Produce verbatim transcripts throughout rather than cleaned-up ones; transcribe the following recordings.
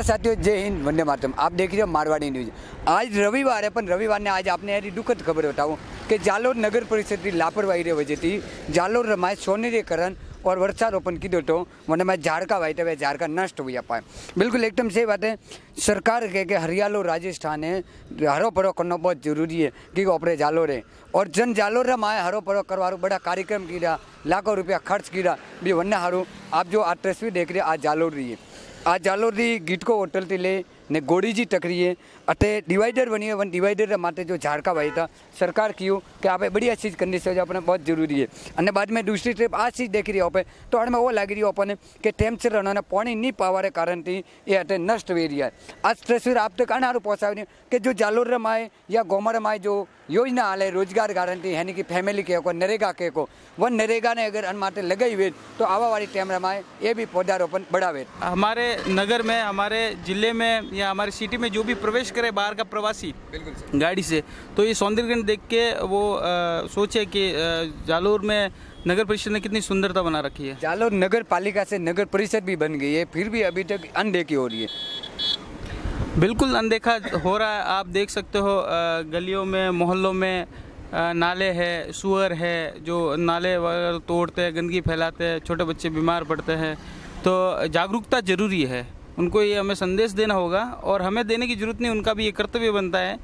नमस्कार साथियों, जय हिंद, वंदे मातरम। आप देख रहे हो मारवाड़ी न्यूज। आज रविवार है, पर रविवार ने आज आपने यारी दुखद खबर बताऊँ कि जालोर नगर परिषद की लापरवाही रे वजह थी जालोर रमाय सोनेरीकरण और वृक्षारोपण की तो मैंने मैं झाड़का वाई थे झाड़का नष्ट हुआ पाए। बिल्कुल एकदम सही बात है। सरकार कह के हरियालो राजस्थान है, हरो परो करना बहुत जरूरी है कि अपने जालोर है और जन जालोर रे माए हरो परो करवारो बड़ा कार्यक्रम किया, लाखों रुपया खर्च किया भी वन्ने हारू। आप जो आज तस्वीर देख रहे हैं आज जालोर रही है, आज जालोर दी गिटको होटल थी ले ने गोड़ी जी टकरी है अटे डिवाइडर बनी है। वन डिवाइडर माते जो झाड़का भाई था सरकार क्यों कि आप बढ़िया चीज़ करनी से अपने बहुत जरूरी है। और बाद में दूसरी ट्रिप आ चीज़ देख रही है पे तो हमें वो लग रही है अपने कि टेम्परेचर उन्होंने पानी नहीं पावा कारण थी ये अटे नष्ट हुई रही है। आज तस्वीर आप तक अनारू पहुँचा रही कि जो जालोर रमाए या गोमर रमाए जो योजना हाले रोजगार गारंटी यानी कि फैमिली के को नरेगा के को वो नरेगा ने अगर अन माटे लगाई हुए तो आवा वाली टाइम रमाए ये भी पौधारोपण बढ़ावे। हमारे नगर में, हमारे जिले में या हमारी सिटी में जो भी प्रवेश करे बाहर का प्रवासी गाड़ी से, तो ये सौंदर्यकरण देख के वो आ, सोचे कि आ, जालोर में नगर परिषद ने कितनी सुंदरता बना रखी है। जालोर नगर पालिका से नगर परिषद भी बन गई है, फिर भी अभी तक अनदेखी हो रही है। बिल्कुल अनदेखा हो रहा है। आप देख सकते हो गलियों में, मोहल्लों में नाले है, सुअर है जो नाले वगैरह तोड़ते हैं, गंदगी फैलाते हैं, छोटे बच्चे बीमार पड़ते हैं। तो जागरूकता जरूरी है, उनको ये हमें संदेश देना होगा और हमें देने की जरूरत नहीं, उनका भी ये कर्तव्य बनता है।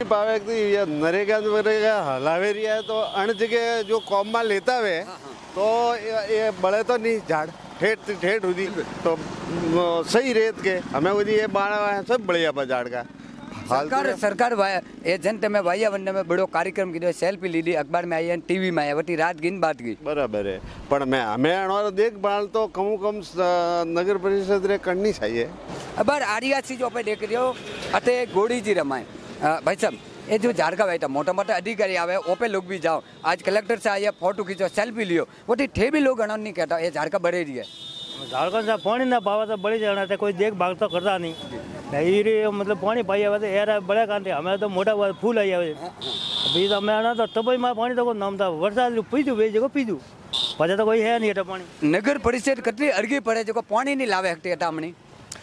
नरेगा वरेगा हलावे रही है तो अन जगह जो कॉम में लेता हुए तो ये बड़े तो नहीं झाड़ ठेठ ठेठ हुई तो सही रेत के हमें वो ये बाड़ा सब बढ़िया पर झाड़ का सरकार सरकार ये जनता में वाया वन्य में बड़ो कार्यक्रम की सेल्फी ली ली, अखबार में आई, टीवी में आई, वटी रात गिन बात गई बराबर है। पर मैं हमें हमारा देखभाल तो कम कम नगर परिषद रे करनी चाहिए। अब आरिया चीज पे देख रहे हो अते गोड़ी जी रमाए भाई साहब, ये जो झाड़का भाई था मोटा मोटा अधिकारी आवे ओपे लोग भी जाओ, आज कलेक्टर से आया फोटो खींचो सेल्फी लियो, वो ठे भी लोग नहीं कहता ये झाड़का बढ़े रही है। झाड़का से पानी ना पावा तो बड़ी जाना था, कोई देखभाल तो करता नहीं नहीं मतलब पानी पाई आवे तो यार बड़े कांटे हमें तो मोटा फूल आई आवे अभी तो मैं आना तो तब में पानी तो नाम था वर्षा पीजू वे जगह पीजू पता तो कोई है नहीं है पानी। नगर परिषद कतरी अर्गी पड़े जो पानी नहीं लावे हकती है हमनी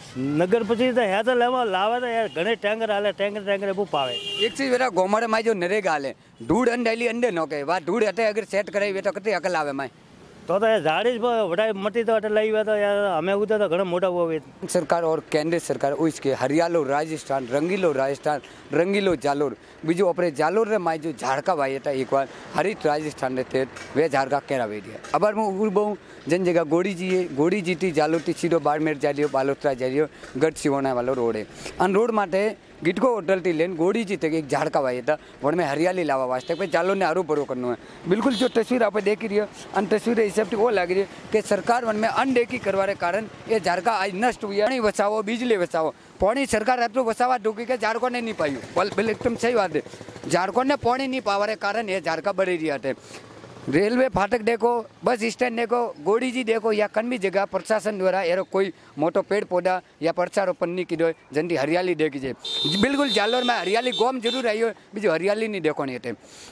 नगर परिषद है तो लेवा लावे तो यार घने टैंकर आले टैंकर टैंकर वो पावे। एक चीज बेटा गोमर में जो नरेगा आले ढूढ़ अंडे अंडे नो के वा ढूढ़ हटे अगर सेट कराई तो कतरी अकल आवे मैं तो तो झाड़ी वटाई मटी तो अटे लाई तो यार हमें उधर तो घना मोटा हुआ। सरकार और केंद्र सरकार उसके हरियालो राजस्थान रंगीलो राजस्थान रंगीलो जालोर बीजो अपने जालोर रे माई जो झाड़का भाई था एक बार हरित राजस्थान रे थे वे झाड़का केरा वे दिया। अब मैं बहु जन जगह गोड़ी जी है गोड़ी जी थी जालोर थी सीधो बाड़मेर जा रही बालोतरा जा रही गढ़ सिवोना वालों रोड है अन रोड माटे गिटको होटल थी लेन गोड़ी जी तक एक झाड़का भाई था वन में हरियाली लावा वास्ते पे जालोर ने हरू भरो करना है। बिल्कुल जो तस्वीर आप देख रही है अन तस्वीर हिसाब से वो लग रही है कि सरकार वन में अनदेखी करवाने कारण ये झाड़का आज नष्ट हुई है। बचाओ बिजली बचाओ पानी सरकार एतु बचावा ढूकी के झाड़को ने नहीं पायु बिल एकदम सही बात है। झाड़को ने पानी नहीं पावा कारण ये झाड़का बढ़ी रही है। रेलवे फाटक देखो, बस स्टैंड देखो, गोड़ी जी देखो या कन्वी जगह प्रशासन द्वारा एरो कोई मोटो पेड़ पौधा या वृक्षारोपण नहीं की जल्दी हरियाली देखी जाए। बिल्कुल जालोर में हरियाली गोम जरूर आई हो बीजू हरियाली नहीं देखो नहीं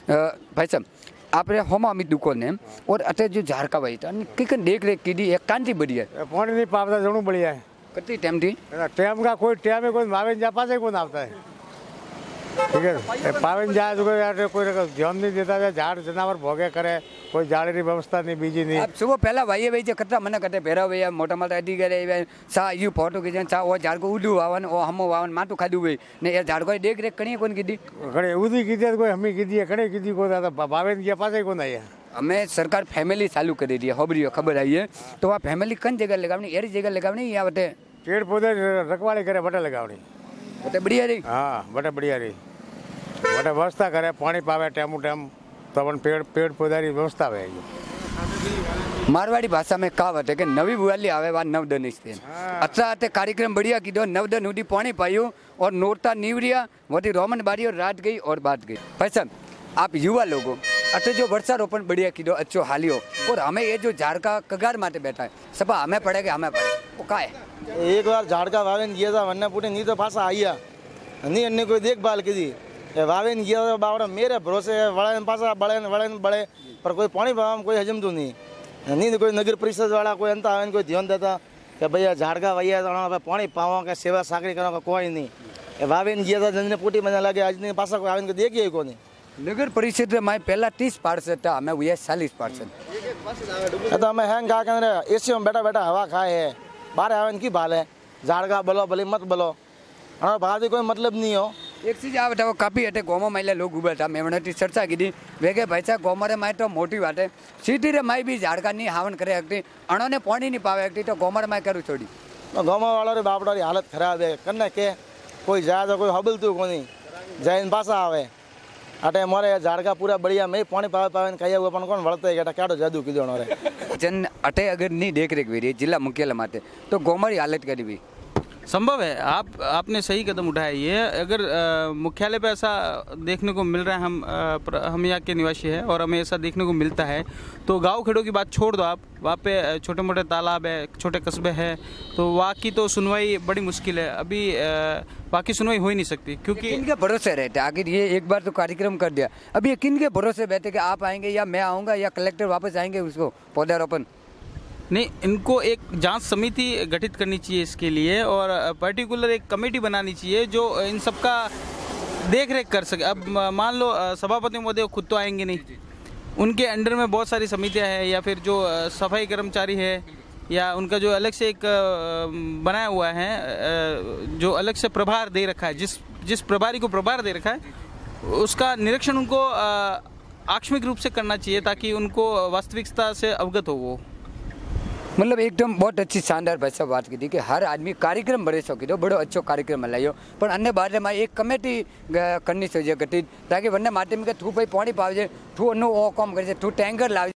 भाई साहब आपने होमा अमित दुकान है और अटे जो झाड़का भाई था किकन देख रेख की दी एक कांति बढ़िया है पानी नहीं पावता जरूर बढ़िया है। कितनी टाइम थी टाइम का कोई टाइम है कोई मावे जा पास कौन आता है ठीक है पावन जाए तो कोई कोई ध्यान नहीं देता है झाड़ जनावर भोगे करे कोई झाड़ की व्यवस्था नहीं बीजी नहीं। अब सुबह पहला भाई भाई कतरा मन कटे भेरा भैया मोटा मोटा अडी करे सा यू फोटो खींचे सा वो झाड़ को उडू वावन ओ हम वावन माटू खादू भाई ने ये झाड़ को देख रेख कणी कौन कीधी घणे उदी कीधी कोई हमी कीधी है कणे कीधी को दादा भावेन गया पासे कौन आई है। हमें सरकार फैमिली चालू कर रही है खबरी खबर आई है तो वहाँ फैमिली कन जगह लगावनी एरी जगह लगावनी या बटे पेड़ पौधे रखवाली करे बटे लगावनी बटे बढ़िया रही। हाँ बटे बढ़िया रही बटे व्यवस्था करे पानी पावे टाइम टाइम तो अपन पेड़ पेड़ पौधा की व्यवस्था है। मारवाड़ी भाषा में कहावत है कि नवी बुआली आवे वा नवदन इस्ते अच्छा आते कार्यक्रम बढ़िया की दो नवदन उड़ी पानी पायु और नोरता नीवरिया वोटी रोमन बारी और रात गई और बात गई। भाई साहब आप युवा लोगों अटे जो वृक्षारोपण बढ़िया की दो अच्छो हालियो और हमें ये जो झाड़का कगार माटे बैठा है सब हमें पड़ेगा हमें पड़े वो का है। एक बार झाड़का वावेन किया था वरना पूरे नहीं तो फांसा आइया नहीं अन्य कोई देखभाल की थी वावेन किया था बावड़ा मेरे भरोसे बड़े पासा बड़े बड़े बड़े पर कोई पानी पावा कोई हजम तो नहीं नहीं तो कोई नगर परिषद वाला कोई अंत आवे कोई ध्यान देता કે ભાઈ આ ઝાડકા વૈયા તો હવે પાણી પાવા કે સેવા સાકરી કરવા કે કોઈ નહીં એ વાવીને ગયા હતા જઈને પૂટી મને લાગે આજની પાછા કોઈ આવીને દેખીએ કોને નગર પરિષદ માં પહેલા ત્રીસ પાર્ષદ હતા અમે हुए चालीस पार्षद એ તો અમે હેંગ કા કે એસીમાં બેઠા બેઠા હવા ખાય હે બારે આવે ને કી ભાલે ઝાડકા બોલો ભલે મત બોલો हमारा बात कोई मतलब नहीं हो एक चीज आ बताओ काफी हटे गोमा माइले लोग उबा था मेमने चर्चा की थी वेगे भाई साहब गोमारे माई तो मोटी बात है सीधी रे माई भी झाड़का नहीं हावन करे हकती अणो ने पानी नहीं पावे हकती तो गोमारे माई करू छोड़ी तो गोमा वाला रे बापड़ा री हालत खराब है कन्ने के कोई जाए तो कोई हबलतू कोनी जाइन पासा आवे अटे मोरे झाड़का पूरा बढ़िया में पानी पावे पावे ने कहिया अपन कोण वळते गेटा काडो जादू कीधो रे जन अटे अगर नहीं देख रेख वेरी जिला मुख्यालय माते तो गोमारी हालत करी भी संभव है। आप आपने सही कदम उठाया। ये अगर आ, मुख्यालय पे ऐसा देखने को मिल रहा है, हम आ, प्र, हम यहाँ के निवासी हैं और हमें ऐसा देखने को मिलता है, तो गांव खेड़ों की बात छोड़ दो आप, वहाँ पे छोटे मोटे तालाब है, छोटे कस्बे हैं, तो वहाँ की तो सुनवाई बड़ी मुश्किल है। अभी वहाँ की सुनवाई हो ही नहीं सकती क्योंकि किन के भरोसे रहते। आखिर ये एक बार तो कार्यक्रम कर दिया, अभी ये किन के भरोसे बैठे कि आप आएंगे या मैं आऊँगा या कलेक्टर वापस आएंगे उसको पौधारोपण। नहीं, इनको एक जांच समिति गठित करनी चाहिए इसके लिए और पर्टिकुलर एक कमेटी बनानी चाहिए जो इन सब का देख रेख कर सके। अब मान लो सभापति महोदय खुद तो आएंगे नहीं, उनके अंडर में बहुत सारी समितियां हैं या फिर जो सफाई कर्मचारी है या उनका जो अलग से एक बनाया हुआ है, जो अलग से प्रभार दे रखा है, जिस जिस प्रभारी को प्रभार दे रखा है उसका निरीक्षण उनको आकस्मिक रूप से करना चाहिए ताकि उनको वास्तविकता से अवगत हो। वो मतलब एकदम बहुत अच्छी शानदार भाषा बात की थी कि हर आदमी कार्यक्रम बड़े शौकी दो बड़ो अच्छो कार्यक्रम हलाइयो पर अन्य बारे में एक कमेटी करनी चाहिए गठित ताकि वन्ने माटे में थू भाई पानी पावे थू अनु ओ काम करे थू टैंकर लावे।